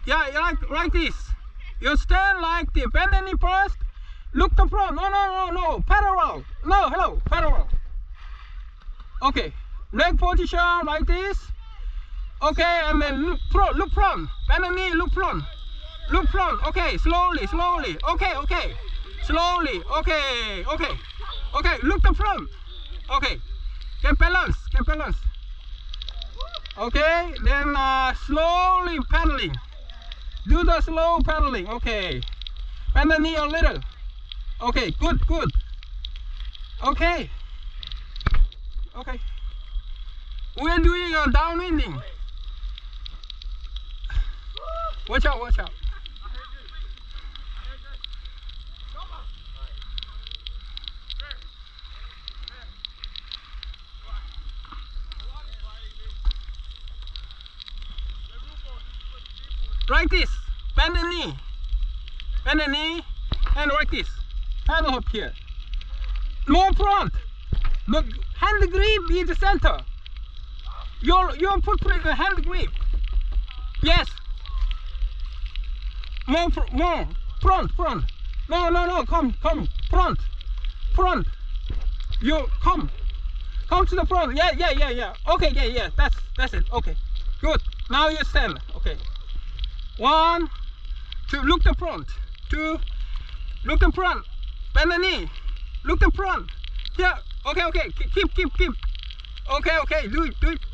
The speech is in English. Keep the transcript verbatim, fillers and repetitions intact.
Yeah, like like this. You stand like this. Bend the knee first. Look the front. No, no, no, no. Parallel. No, hello. Parallel. Okay. Leg position like this. Okay, and then look front. Look front. Bend the knee. Look front. Look front. Okay. Slowly, slowly. Okay, okay. Slowly. Okay, okay. Okay. Look the front. Okay. Get balance. Get balance. Okay. Then uh, slowly paddling. Do the slow paddling. Okay. Bend the knee a little. Okay. Good. Good. Okay. Okay. We're doing a downwinding. Watch out. Watch out. Like this. Bend the knee. Bend the knee. And like this. Paddle up here. No front. Look, hand grip is the center. Your your footprint, hand grip. Yes. More, more. Front, front. No, no, no. Come, come. Front, front. You come, come to the front. Yeah, yeah, yeah, yeah. Okay, yeah, yeah. That's that's it. Okay, good. Now you stand. Okay. One, two. Look the front. Two. Look the front. Bend the knee. Look the front. Yeah. Okay, okay. Keep, keep, keep. Okay, okay. Do it, do it.